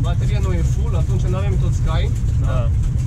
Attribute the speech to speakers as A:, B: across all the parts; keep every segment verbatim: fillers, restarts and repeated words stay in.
A: bateria nu e full, atunci nu avem tot Sky. Da. da.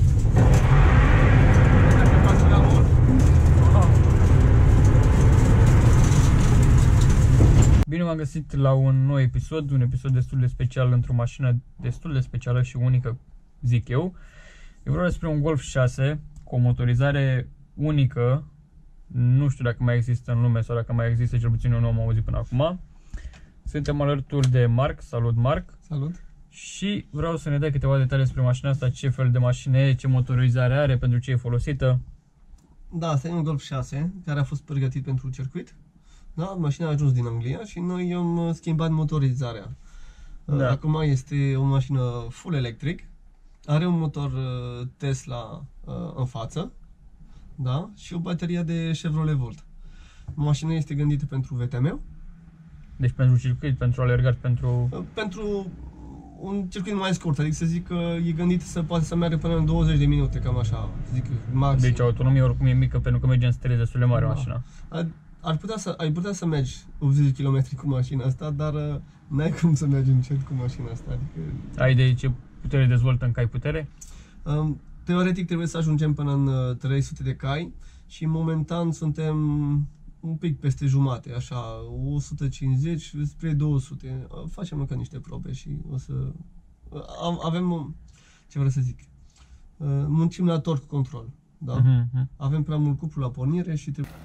B: Bine v-am găsit la un nou episod, un episod destul de special într-o mașină destul de specială și unică, zic eu. Eu vreau despre un Golf șase cu o motorizare unică, nu știu dacă mai există în lume sau dacă mai există, cel puțin eu nu am auzit până acum. Suntem alături de Marc, salut Marc!
A: Salut!
B: Și vreau să ne dai câteva detalii despre mașina asta, ce fel de mașină e, ce motorizare are, pentru ce e folosită.
A: Da, asta e un Golf șase care a fost pregătit pentru circuit. Da, mașina a ajuns din Anglia și noi am schimbat motorizarea. Da. Acum este o mașină full electric, are un motor Tesla în față, da, și o baterie de Chevrolet Volt. Mașina este gândită pentru V T M.
B: Deci pentru circuit, pentru alergat, pentru...
A: Pentru un circuit mai scurt, adică să zic că e gândit să poate să meargă până în douăzeci de minute, cam așa, zic maxim.
B: Deci autonomia oricum e mică pentru că merge în străzi destul de mare, da, mașina.
A: Ar putea să, ai putea să mergi optzeci de kilometri cu mașina asta, dar uh, n-ai cum să mergi încet cu mașina asta. Adică...
B: Ai de ce putere dezvoltă în cai putere?
A: Um, teoretic trebuie să ajungem până în uh, trei sute de cai și momentan suntem un pic peste jumate, așa, o sută cincizeci spre două sute. Uh, facem încă niște probe și o să... Uh, avem, ce vreau să zic, uh, muncim la torque control, da? Uh-huh. Avem prea mult cuplu la pornire și trebuie...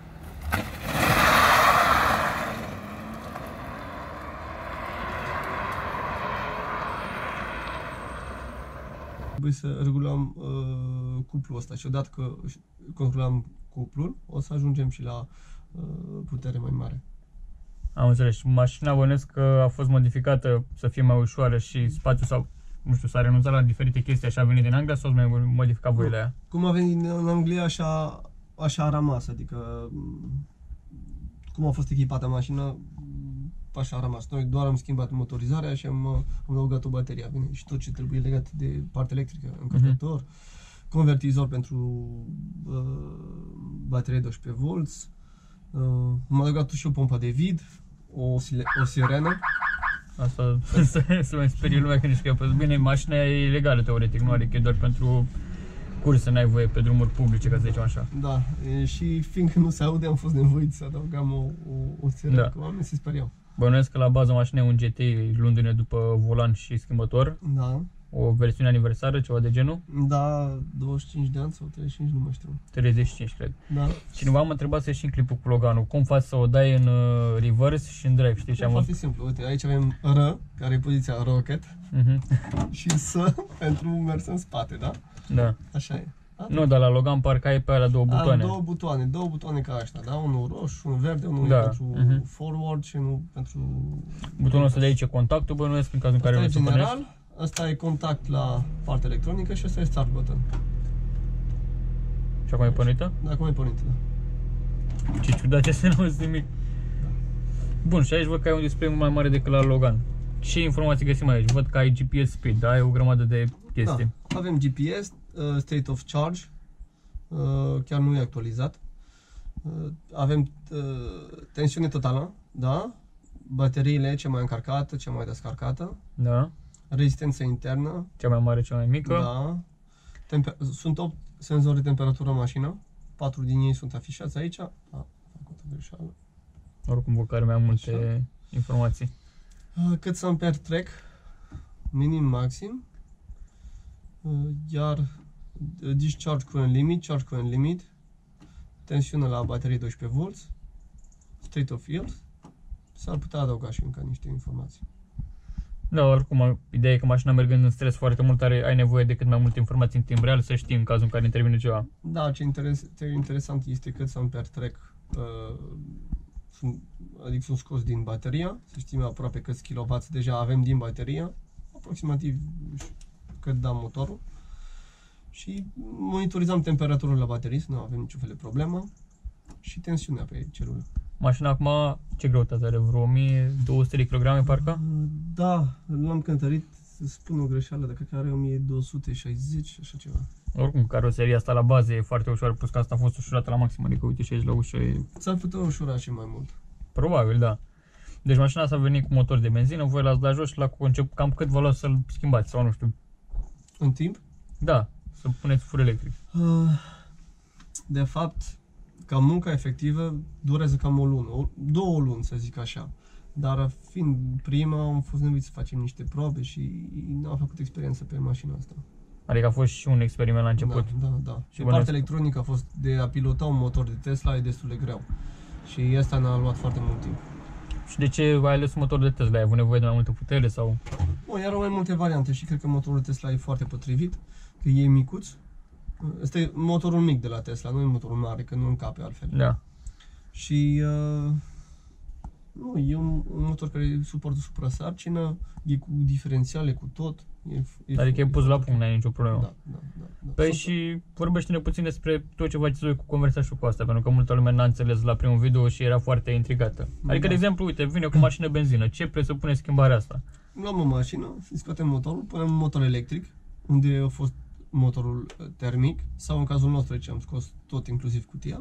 A: Trebuie să regulăm uh, cuplul ăsta și odată că controlăm cuplul, o să ajungem și la uh, putere mai mare.
B: Am înțeles. Mașina bănuiesc că a fost modificată să fie mai ușoară și spațiul sau, nu știu, s-a renunțat la diferite chestii, așa a venit din Anglia sau ați mai modificat voi la ea?
A: Cum a venit în Anglia, așa, așa a rămas, adică cum a fost echipată mașina, așa a rămas. Noi doar am schimbat motorizarea și am, am adăugat o baterie, bine, și tot ce trebuie legat de partea electrică, încărcător, uh-huh. convertizor pentru uh, baterie doisprezece volți, uh, am adăugat și o pompă de vid, o, o sirenă.
B: Asta să mai sperie lumea când zice că bine, mașina e legală teoretic, nu are că e doar pentru curse, n-ai voie pe drumuri publice, ca să zicem așa.
A: Da, e, și fiindcă nu se aude, am fost nevoit să adăugam o, o, o sirenă, da. Că oamenii se speriau.
B: Bănuiesc că la bază mașina e un G T luându-ne după volan și schimbător.
A: Da.
B: O versiune aniversară, ceva de genul?
A: Da, douăzeci și cinci de ani sau treizeci și cinci, nu mai știu.
B: treizeci și cinci, cred.
A: Da.
B: Cineva m-a întrebat să ieși în clipul cu Loganul. Cum faci să o dai în uh, reverse și în drive, știi?
A: E foarte simplu. Uite, aici avem R, care e poziția rocket, uh-huh. și S pentru mers în spate, da?
B: Da.
A: Așa e. Da?
B: Nu, dar la Logan parcă ai pe alea două butoane.
A: Am două butoane, două butoane ca ăștia, da? Unul roșu, unul verde, unul
B: da.
A: pentru uh-huh. forward și unul pentru...
B: Butonul ăsta de aici e contactul, bănuiesc, în cazul în care vrei să pornești.
A: General, ăsta e contact la partea electronică și ăsta e start button.
B: Și acum e pornită?
A: Da, acum e pornită, da.
B: Ce ciudat, ce să nu auzi nimic. Da. Bun, și aici văd că ai un display mult mai mare decât la Logan. Ce informații găsim aici? Văd că ai G P S speed, da? Ai o grămadă de chestii.
A: Da, avem G P S, uh, state of charge, uh, chiar nu e actualizat. Uh, avem uh, tensiune totală, da? Bateriile, cea mai încărcată, cea mai descarcată.
B: Da.
A: Rezistență internă.
B: Cea mai mare, cea mai mică.
A: Da. Temper sunt opt senzori de temperatură în mașină. patru din ei sunt afișați aici. A, am făcut o greșeală.
B: Oricum, vă care mai am multe așa informații.
A: Uh, cât să ampere trec, minim, maxim. Uh, iar uh, discharge current limit, charge current limit, tensiune la baterie doisprezece volți, state of field. S-ar putea adăuga și încă niște informații.
B: Da, oricum, ideea e că mașina mergând în stres foarte mult, are, ai nevoie de cât mai multe informații în timp real, să știi în cazul în care intervine ceva.
A: Da, ce, interes, ce interesant este cât să ampere trec, uh, sunt, adică sunt scos din bateria, să știm aproape câți kilowatt deja avem din bateria, aproximativ cât da motorul. Și monitorizăm temperatura la baterii, să nu avem niciun fel de problemă, și tensiunea pe celulă.
B: Mașina acum, ce greutate are? Vreo o mie două sute de kilograme, parcă?
A: Da, l-am cântărit, să spun o greșeală, dacă are o mie două sute șaizeci, așa ceva.
B: Oricum, caroseria asta la bază e foarte ușoară, plus că asta a fost ușurată la maxim, adică uite și aici la ușă e...
A: S-ar putea ușura și mai mult.
B: Probabil, da. Deci mașina asta a venit cu motor de benzină, voi l-ați dat jos și la concept cam cât vă luați să-l schimbați sau nu știu.
A: În timp?
B: Da, să puneți fur electric.
A: De fapt, ca munca efectivă durează cam o lună, o, două luni să zic așa. Dar fiind prima, am fost nevoiți să facem niște probe și n-am făcut experiență pe mașina asta.
B: Adică a fost și un experiment la început.
A: Da, da, da. Și
B: bănuiesc...
A: partea electronică a fost de a pilota un motor de Tesla e destul de greu. Și asta ne-a luat foarte mult timp.
B: Și de ce ai ales un motor de Tesla? Ai avut nevoie de mai multă putere sau?
A: Bun, erau mai multe variante și cred că motorul Tesla e foarte potrivit, că e micuț. Ăsta e motorul mic de la Tesla, nu e motorul mare, că nu încape altfel.
B: Da.
A: Și uh, nu, e un, un motor care suportă suprasarcină, e cu diferențiale, cu tot. E, e
B: Adică e pus la punct,
A: ok.
B: n-ai nicio problemă.
A: Da, da, da, da.
B: Păi
A: Sunt-
B: și vorbește-ne puțin despre tot ce faceți voi cu conversia și cu asta, pentru că multă lume n-a înțeles la primul video și era foarte intrigată. Adică,
A: Da.
B: de exemplu, uite, vine cu mașină benzină, ce presupune schimbarea asta?
A: Luăm o mașină, îi scoatem motorul, punem un motor electric, unde a fost motorul uh, termic, sau în cazul nostru aici am scos tot, inclusiv cutia.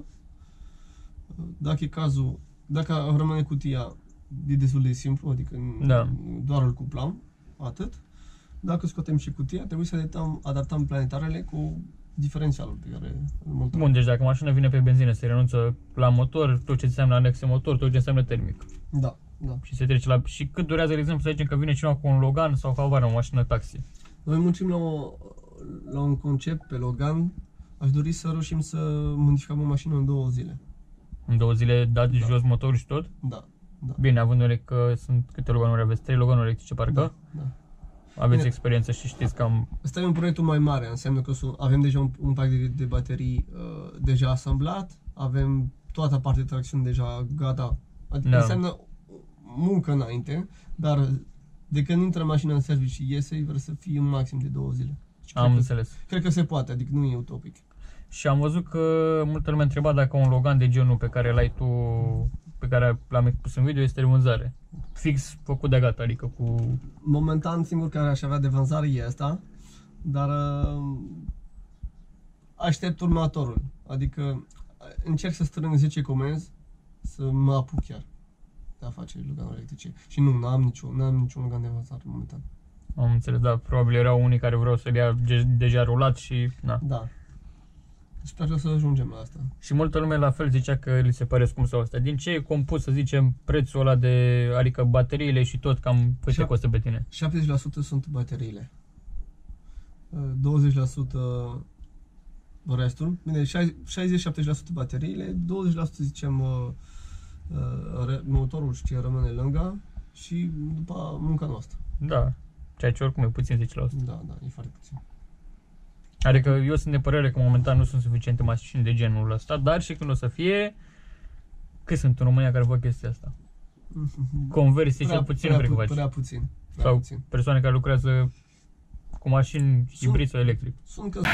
A: Uh, Dacă e cazul, dacă rămâne cutia, e destul de simplu, adică
B: Da.
A: doar îl cuplăm, atât. Dacă scoatem și cutia, trebuie să adaptăm, adaptăm planetarele cu diferențialul pe care îl montăm.
B: Bun, deci dacă mașina vine pe benzină, se renunță la motor, tot ce înseamnă anexe motor, tot ce înseamnă termic.
A: Da, da.
B: Și se trece la... Și cât durează, de exemplu, să zicem că vine cineva cu un Logan sau Havana, o mașină taxi?
A: Noi muncim la, o, la un concept pe Logan. Aș dori să reușim să modificăm o mașină în două zile.
B: În două zile dat
A: Da.
B: jos motorul și tot?
A: Da, da.
B: Bine, având în vedere că sunt câte Loganuri aveți? Trei Loganuri electrice, parcă?
A: Da, da.
B: Aveți
A: Bine.
B: experiență și știți cam...
A: Ăsta e un proiect mai mare, înseamnă că sunt- avem deja un, un pack de, de baterii uh, deja asamblat, avem toată partea de tracțiune deja gata. Adică
B: Da.
A: înseamnă muncă înainte, dar de când intră mașina în serviciu și iese, vreau să fie un maxim de două zile. Și
B: Am
A: cred, că,
B: înțeles.
A: cred că se poate, adică nu e utopic.
B: Și am văzut că multă lume întreba dacă un Logan de genul pe care l-ai tu, pe care l-am pus în video, este de vânzare. Fix făcut de gata, adică cu...
A: Momentan singur care aș avea de vânzare e ăsta, dar uh, aștept următorul. Adică încerc să strâng zece comenzi să mă apuc chiar de a face Loganuri electrice. Și nu, n-am niciun, n-am niciun Logan de vânzare momentan.
B: Am înțeles, da, probabil erau unii care vreau să-l ia ge- deja rulat și... Na.
A: Da. Sper să ajungem la asta.
B: Și multă lume la fel zicea că li se pare scump sau asta. Din ce e compus, să zicem, prețul ăla de... Adică bateriile și tot, cam cât te
A: Și-
B: costă pe tine?
A: șaptezeci la sută sunt bateriile. Uh, douăzeci la sută restul. Bine, șaizeci șaptezeci la sută bateriile, douăzeci la sută zicem uh, uh, re- motorul și ce rămâne lângă și după munca noastră.
B: Da, ceea ce oricum e puțin zece la sută.
A: Da, da, e foarte puțin.
B: Adică eu sunt de părere că momentan nu sunt suficiente mașini de genul ăsta, dar și când o să fie, cât sunt în România care fac chestia asta? Conversie cel puțin nu
A: prea,
B: cred că
A: pu-
B: faci.
A: prea puțin. Prea
B: Sau
A: puțin.
B: persoane care lucrează cu mașini
A: Sunt-
B: hibrid sau electric.
A: Sunt că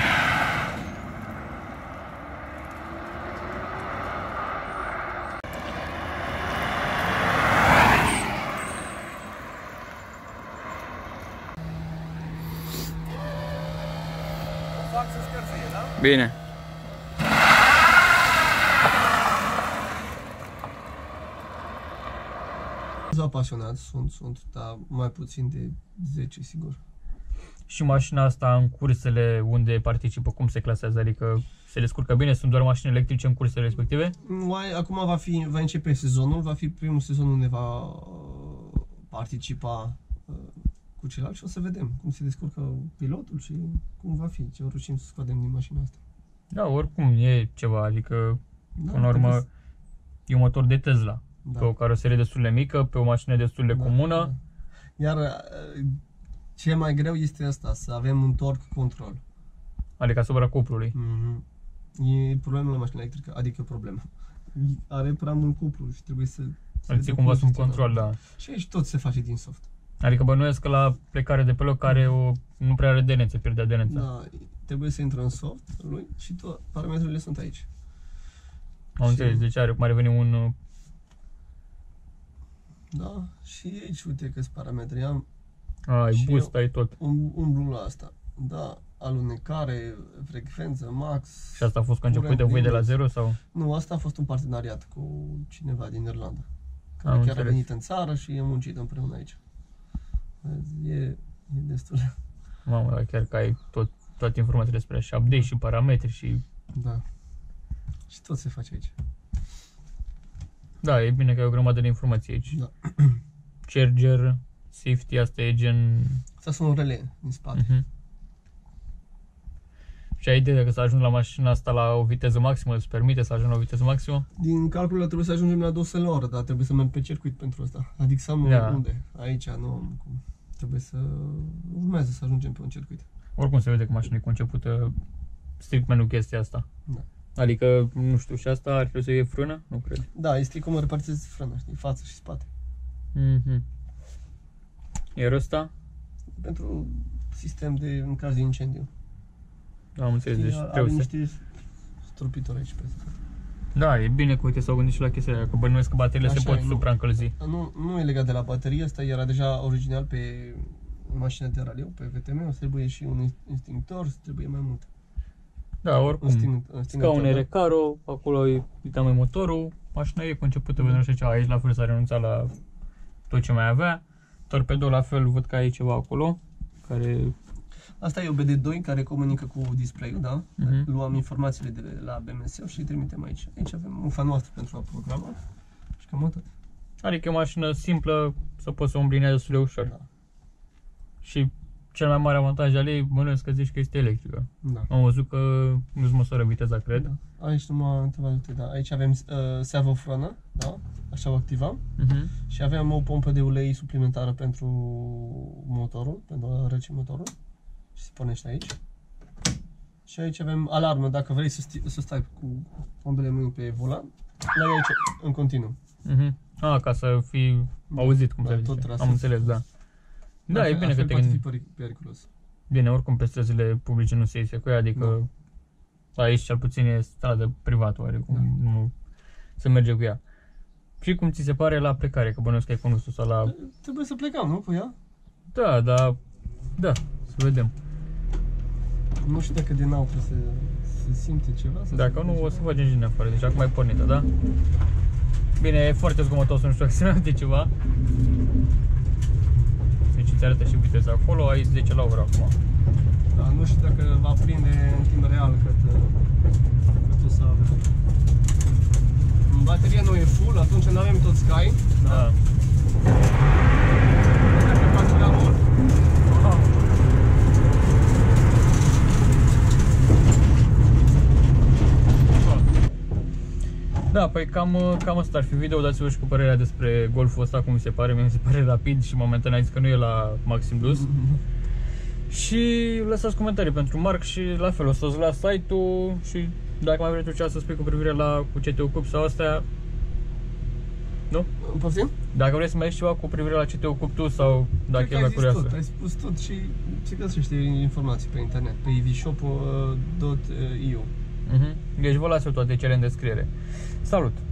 A: fac să scârție, da?
B: Bine.
A: Sunt apasionați, sunt, sunt, dar mai puțin de zece, sigur.
B: Și mașina asta în cursele unde participă, cum se clasează? Adică se descurcă bine? Sunt doar mașini electrice în cursele respective?
A: Mai, acum va, fi, va începe sezonul, va fi primul sezon unde va uh, participa uh, cu celălalt și o să vedem cum se descurcă pilotul și cum va fi, ce reușim să scoatem din mașina asta.
B: Da, oricum e ceva, adică
A: Da,
B: până la urmă
A: trebuie
B: e un motor de Tesla.
A: să-
B: Pe o caroserie destul de mică, pe o mașină destul de
A: Da,
B: comună.
A: da. Iar uh, ce mai greu este asta, să avem un torque control.
B: Adică asupra cuplului.
A: Mm-hmm. E problema la mașina electrică, adică problema. Are prea mult cuplu și trebuie să... să
B: Îl ții
A: le
B: cumva sub
A: gestionăm.
B: control, da.
A: Și aici tot se face din soft.
B: Adică bănuiesc că la plecare de pe loc care o, nu prea are aderență, pierde aderența.
A: Da, trebuie să intră în soft lui și tot parametrurile sunt aici.
B: Am
A: Și-
B: înțeles, deci are cum ar veni un... uh,
A: Da, și aici uite câți parametri am.
B: Ai
A: Și
B: boost, ai tot.
A: Um, umblu la asta. Da, alunecare, frecvență, max.
B: Și asta a fost conceput de
A: curent
B: voi de la
A: limit.
B: zero sau?
A: Nu, asta a fost un parteneriat cu cineva din Irlanda. Care
B: Am
A: chiar
B: înțeles.
A: a venit în țară și e muncit împreună aici. Vezi, E, e destul.
B: Mamă, dar chiar că ai tot, toate informațiile despre și update și parametri și...
A: Da. Și tot se face aici.
B: Da, e bine că ai o grămadă de informații aici.
A: Da.
B: Charger, safety, asta e gen...
A: Astea sunt orele din spate.
B: Uh-huh. Și ai ideea că să ajungi la mașina asta la o viteză maximă, îți permite să ajungi la o viteză maximă?
A: Din calculul trebuie să ajungem la două sute la oră, dar trebuie să merg pe circuit pentru asta. Adică să am
B: Da.
A: unde? Aici, nu am cum. Trebuie să urmează să ajungem pe un circuit.
B: Oricum se vede că mașina e concepută strict pentru chestia asta.
A: Da.
B: Adică, nu știu, și asta ar trebui să fie frână? Nu cred.
A: Da, este cum repartizezi frâna, știi, față și spate.
B: Mhm. Iar ăsta?
A: Pentru sistem de în caz de incendiu.
B: Am înțeles, deci
A: Are
B: trebuie să...
A: niște stropitori aici pe spate.
B: Da, e bine că uite s-au gândit și la chestia aia, că bănuiesc că bateriile
A: Așa
B: se pot
A: e, nu.
B: supraîncălzi.
A: Nu, nu e legat de la baterie, asta era deja original pe mașină de raliu, pe V T M, o să trebuie și un instinctor, să trebuie mai mult.
B: Da, oricum.
A: Un sting, un
B: Scaune Recaro, acolo e uitam mai motorul, mașina e concepută pentru așa ceva. Aici la fel s-a renunțat la tot ce mai avea. Torpedul la fel, văd că ai ceva acolo, care...
A: Asta e o B D doi care comunică cu display-ul, da?
B: Mhm.
A: Luăm informațiile de la B M S și le trimitem aici. Aici avem ufa noastră pentru a programa și cam atât.
B: Adică e o mașină simplă, să poți să o îmblinezi destul de ușor.
A: Da.
B: Și cel mai mare avantaj al ei, bănuiesc că zici că este electrică.
A: Da.
B: Am văzut că nu-ți măsoară viteza, cred.
A: Da. Aici numai câteva minute, da. Aici avem uh, servofrână, da? Așa o activăm.
B: Mhm.
A: Și aveam o pompă de ulei suplimentară pentru motorul, pentru a răci motorul. Și se pornește aici. Și aici avem alarmă, dacă vrei să, sti- să stai cu ambele mâini pe volan, la aici în continuu.
B: Mhm. Ah, ca să fii auzit, cum
A: Da,
B: se
A: tot
B: zice.
A: trasez.
B: Am înțeles, da. Da, e bine că te
A: poate fi
B: gândi.
A: peri- periculos.
B: Bine, oricum pe străzile publice nu se iese cu ea, adică aici cel puțin e stradă privată, oarecum,
A: Da.
B: nu se merge cu ea. Și cum ți se pare la plecare, că bănuiesc că ai condus sau la...
A: Trebuie să plecăm, nu, cu ea?
B: Da, da, da, să vedem.
A: Nu știu dacă din nou trebuie să se simte ceva. Să
B: Dacă
A: se
B: nu,
A: simte
B: o să
A: ceva.
B: facem și din afară, deci acum ai pornită, da? Bine, e foarte zgomotos, nu știu dacă se aude ceva. Deci îți arată și viteza acolo, ai zece la oră acum.
A: Da, nu știu dacă va prinde în timp real cât, cât o să avem. Bateria nu e full, atunci nu avem tot Sky.
B: Da.
A: Dacă faci prea mult,
B: Da, păi cam, cam asta ar fi video, dați-vă și cu părerea despre Golful ăsta, cum mi se pare, mi se pare rapid și momentan ai zis că nu e la maxim dus. Și lăsați comentarii pentru Marc și la fel, o să-ți las site-ul și dacă mai vrei tu ceva să spui cu privire la cu ce te ocupi sau astea, nu?
A: poftim?
B: Dacă vrei să mai ai ceva cu privire la ce te ocupi tu sau dacă
A: Cred
B: e
A: că
B: mai
A: ai zis
B: curioasă.
A: tot, ai spus tot și se găsește informații pe internet, pe e v shop dot i u.
B: Mhm. Deci vă las eu toate cele în descriere. Salut!